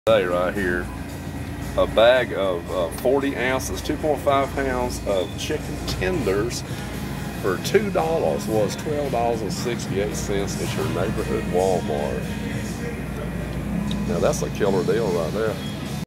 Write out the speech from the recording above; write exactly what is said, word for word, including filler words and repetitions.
Today right here, a bag of uh, forty ounces, two point five pounds of chicken tenders for two dollars was twelve dollars and sixty-eight cents at your neighborhood Walmart. Now that's a killer deal right there.